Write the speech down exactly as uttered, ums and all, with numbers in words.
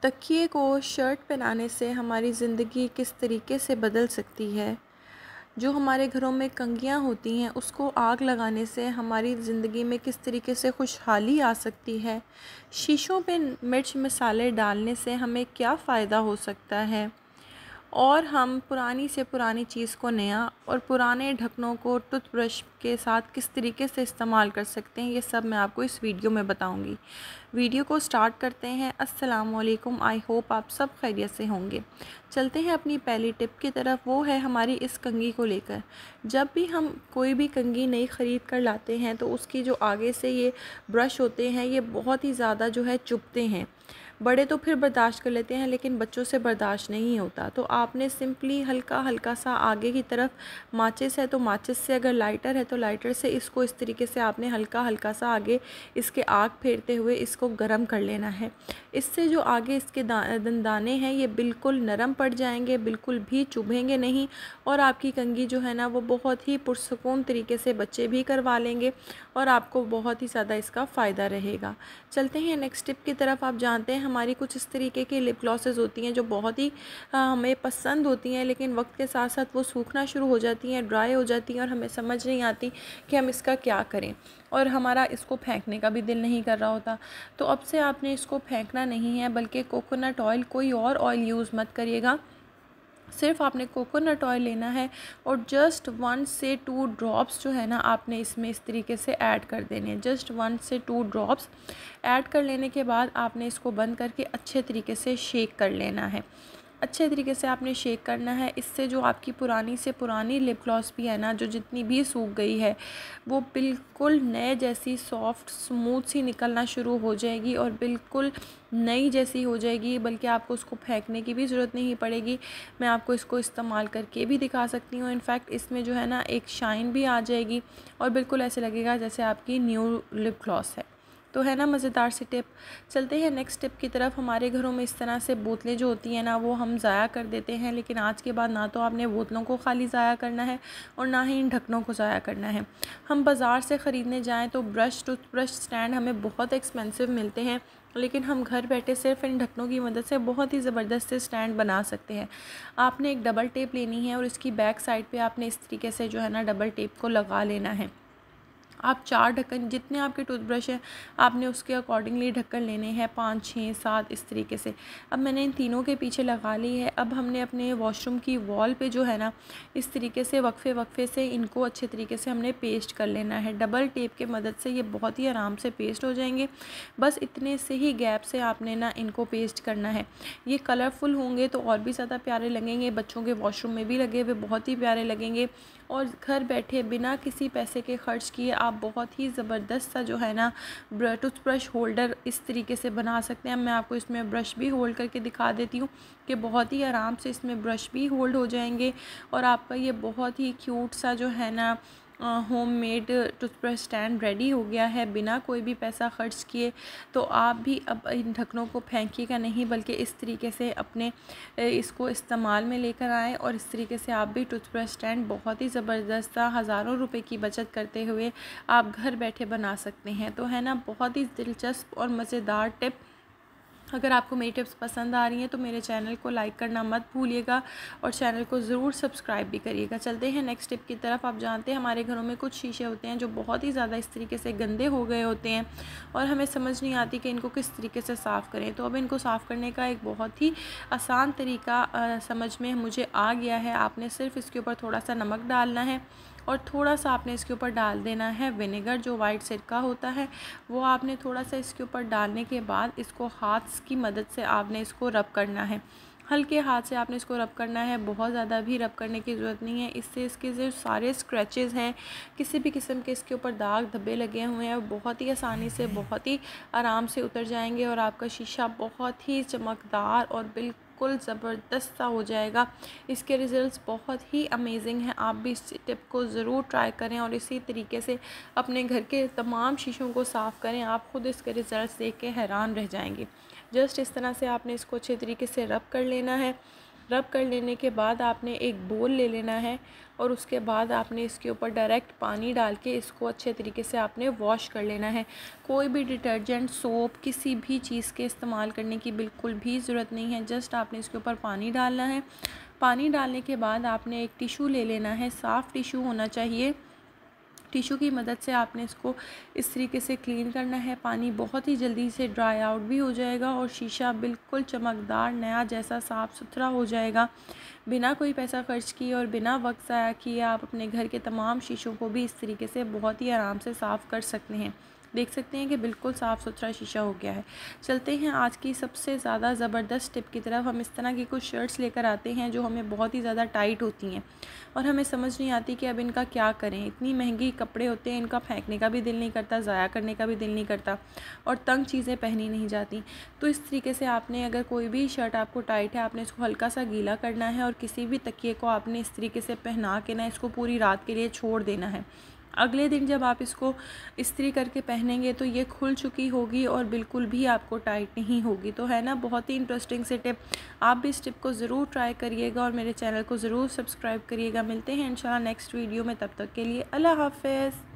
तकिए को शर्ट पहनाने से हमारी ज़िंदगी किस तरीके से बदल सकती है। जो हमारे घरों में कंघियाँ होती हैं उसको आग लगाने से हमारी ज़िंदगी में किस तरीके से खुशहाली आ सकती है। शीशों पे मिर्च मसाले डालने से हमें क्या फ़ायदा हो सकता है। और हम पुरानी से पुरानी चीज़ को नया और पुराने ढक्कनों को टूथब्रश के साथ किस तरीके से इस्तेमाल कर सकते हैं, ये सब मैं आपको इस वीडियो में बताऊंगी। वीडियो को स्टार्ट करते हैं। अस्सलाम वालेकुम। आई होप आप सब खैरियत से होंगे। चलते हैं अपनी पहली टिप की तरफ, वो है हमारी इस कंघी को लेकर। जब भी हम कोई भी कंघी नई ख़रीद कर लाते हैं तो उसकी जो आगे से ये ब्रश होते हैं ये बहुत ही ज़्यादा जो है चुभते हैं। बड़े तो फिर बर्दाश्त कर लेते हैं लेकिन बच्चों से बर्दाश्त नहीं होता। तो आपने सिंपली हल्का हल्का सा आगे की तरफ, माचिस है तो माचिस से, अगर लाइटर है तो लाइटर से इसको इस तरीके से आपने हल्का हल्का सा आगे इसके आग फेरते हुए इसको गर्म कर लेना है। इससे जो आगे इसके दाने हैं ये बिल्कुल नरम पड़ जाएंगे, बिल्कुल भी चुभेंगे नहीं और आपकी कंघी जो है ना वो बहुत ही पुरसकून तरीके से बच्चे भी करवा लेंगे और आपको बहुत ही ज़्यादा इसका फ़ायदा रहेगा। चलते हैं नेक्स्ट टिप की तरफ। आप जानते हैं हमारी कुछ इस तरीके की लिप ग्लॉसेस होती हैं जो बहुत ही हमें पसंद होती हैं, लेकिन वक्त के साथ साथ वो सूखना शुरू हो जाती हैं, ड्राई हो जाती हैं और हमें समझ नहीं आती कि हम इसका क्या करें और हमारा इसको फेंकने का भी दिल नहीं कर रहा होता। तो अब से आपने इसको फेंकना नहीं है बल्कि कोकोनट ऑयल, कोई और ऑयल यूज़ मत करिएगा। सिर्फ आपने कोकोनट ऑयल लेना है और जस्ट वन से टू ड्रॉप्स जो है ना आपने इसमें इस तरीके से ऐड कर देने हैं। जस्ट वन से टू ड्रॉप्स ऐड कर लेने के बाद आपने इसको बंद करके अच्छे तरीके से शेक कर लेना है। अच्छे तरीके से आपने शेक करना है। इससे जो आपकी पुरानी से पुरानी लिप ग्लॉस भी है ना, जो जितनी भी सूख गई है, वो बिल्कुल नए जैसी सॉफ्ट स्मूथ सी निकलना शुरू हो जाएगी और बिल्कुल नई जैसी हो जाएगी, बल्कि आपको उसको फेंकने की भी ज़रूरत नहीं पड़ेगी। मैं आपको इसको इस्तेमाल करके भी दिखा सकती हूँ। इनफैक्ट इसमें जो है ना एक शाइन भी आ जाएगी और बिल्कुल ऐसे लगेगा जैसे आपकी न्यू लिप ग्लॉस है। तो है ना मज़ेदार सी टिप। चलते हैं नेक्स्ट टिप की तरफ। हमारे घरों में इस तरह से बोतलें जो होती हैं ना वो हम ज़ाया कर देते हैं, लेकिन आज के बाद ना तो आपने बोतलों को खाली ज़ाया करना है और ना ही इन ढक्कनों को ज़ाया करना है। हम बाज़ार से ख़रीदने जाएँ तो ब्रश, टूथब्रश स्टैंड हमें बहुत एक्सपेंसिव मिलते हैं, लेकिन हम घर बैठे सिर्फ इन ढक्कनों की मदद से बहुत ही ज़बरदस्त से स्टैंड बना सकते हैं। आपने एक डबल टेप लेनी है और इसकी बैक साइड पे आपने इस तरीके से जो है ना डबल टेप को लगा लेना है। आप चार ढक्कन, जितने आपके टूथब्रश हैं आपने उसके अकॉर्डिंगली ढक्कन लेने हैं, पाँच छः सात इस तरीके से। अब मैंने इन तीनों के पीछे लगा ली है। अब हमने अपने वॉशरूम की वॉल पे जो है ना इस तरीके से वक्फे वक्फे से इनको अच्छे तरीके से हमने पेस्ट कर लेना है। डबल टेप के मदद से ये बहुत ही आराम से पेस्ट हो जाएंगे। बस इतने से ही गैप से आपने ना इनको पेस्ट करना है। ये कलरफुल होंगे तो और भी ज़्यादा प्यारे लगेंगे, बच्चों के वॉशरूम में भी लगे हुए बहुत ही प्यारे लगेंगे और घर बैठे बिना किसी पैसे के खर्च किए आप बहुत ही ज़बरदस्त सा जो है ना टूथब्रश होल्डर इस तरीके से बना सकते हैं। मैं आपको इसमें ब्रश भी होल्ड करके दिखा देती हूँ कि बहुत ही आराम से इसमें ब्रश भी होल्ड हो जाएंगे और आपका ये बहुत ही क्यूट सा जो है ना home made toothbrush stand ready हो गया है बिना कोई भी पैसा खर्च किए। तो आप भी अब इन ढक्कनों को फेंकिएगा नहीं, बल्कि इस तरीके से अपने इसको इस्तेमाल में लेकर आएँ और इस तरीके से आप भी टूथब्रश स्टैंड बहुत ही ज़बरदस्त हज़ारों रुपए की बचत करते हुए आप घर बैठे बना सकते हैं। तो है ना बहुत ही दिलचस्प और मज़ेदार टिप। अगर आपको मेरी टिप्स पसंद आ रही हैं तो मेरे चैनल को लाइक करना मत भूलिएगा और चैनल को ज़रूर सब्सक्राइब भी करिएगा। चलते हैं नेक्स्ट टिप की तरफ। आप जानते हैं हमारे घरों में कुछ शीशे होते हैं जो बहुत ही ज़्यादा इस तरीके से गंदे हो गए होते हैं और हमें समझ नहीं आती कि इनको किस तरीके से साफ़ करें। तो अब इनको साफ़ करने का एक बहुत ही आसान तरीका आ, समझ में मुझे आ गया है। आपने सिर्फ इसके ऊपर थोड़ा सा नमक डालना है और थोड़ा सा आपने इसके ऊपर डाल देना है विनेगर, जो वाइट सिरका होता है वो आपने थोड़ा सा इसके ऊपर डालने के बाद इसको हाथ की मदद से आपने इसको रब करना है। हल्के हाथ से आपने इसको रब करना है, बहुत ज़्यादा भी रब करने की ज़रूरत नहीं है। इससे इसके जो सारे स्क्रैचेस हैं, किसी भी किस्म के इसके ऊपर दाग धब्बे लगे हुए हैं, बहुत ही आसानी से बहुत ही आराम से उतर जाएंगे और आपका शीशा बहुत ही चमकदार और बिल्कुल बिल्कुल ज़बरदस्त सा हो जाएगा। इसके रिज़ल्ट्स बहुत ही अमेजिंग हैं। आप भी इस टिप को ज़रूर ट्राई करें और इसी तरीके से अपने घर के तमाम शीशों को साफ़ करें। आप ख़ुद इसके रिज़ल्ट्स देख के हैरान रह जाएंगे। जस्ट इस तरह से आपने इसको अच्छे तरीके से रब कर लेना है रब कर लेने के बाद आपने एक बोल ले लेना है और उसके बाद आपने इसके ऊपर डायरेक्ट पानी डाल के इसको अच्छे तरीके से आपने वॉश कर लेना है। कोई भी डिटर्जेंट, सोप, किसी भी चीज़ के इस्तेमाल करने की बिल्कुल भी ज़रूरत नहीं है। जस्ट आपने इसके ऊपर पानी डालना है। पानी डालने के बाद आपने एक टिशू ले लेना है, साफ़ टिशू होना चाहिए। टिशू की मदद से आपने इसको इस तरीके से क्लीन करना है। पानी बहुत ही जल्दी से ड्राई आउट भी हो जाएगा और शीशा बिल्कुल चमकदार नया जैसा साफ़ सुथरा हो जाएगा। बिना कोई पैसा खर्च किए और बिना वक्त ज़ाया किए आप अपने घर के तमाम शीशों को भी इस तरीके से बहुत ही आराम से साफ़ कर सकते हैं। देख सकते हैं कि बिल्कुल साफ़ सुथरा शीशा हो गया है। चलते हैं आज की सबसे ज़्यादा ज़बरदस्त टिप की तरफ। हम इस तरह की कुछ शर्ट्स लेकर आते हैं जो हमें बहुत ही ज़्यादा टाइट होती हैं और हमें समझ नहीं आती कि अब इनका क्या करें। इतनी महंगी कपड़े होते हैं, इनका फेंकने का भी दिल नहीं करता, ज़ाया करने का भी दिल नहीं करता और तंग चीज़ें पहनी नहीं जाती। तो इस तरीके से आपने, अगर कोई भी शर्ट आपको टाइट है, आपने इसको हल्का सा गीला करना है और किसी भी तकिए को आपने इस तरीके से पहना के ना इसको पूरी रात के लिए छोड़ देना है। अगले दिन जब आप इसको इस्त्री करके पहनेंगे तो ये खुल चुकी होगी और बिल्कुल भी आपको टाइट नहीं होगी। तो है ना, बहुत ही इंटरेस्टिंग से टिप। आप भी इस टिप को ज़रूर ट्राई करिएगा और मेरे चैनल को ज़रूर सब्सक्राइब करिएगा। मिलते हैं इंशाल्लाह नेक्स्ट वीडियो में, तब तक के लिए अल्लाह हाफ़िज़।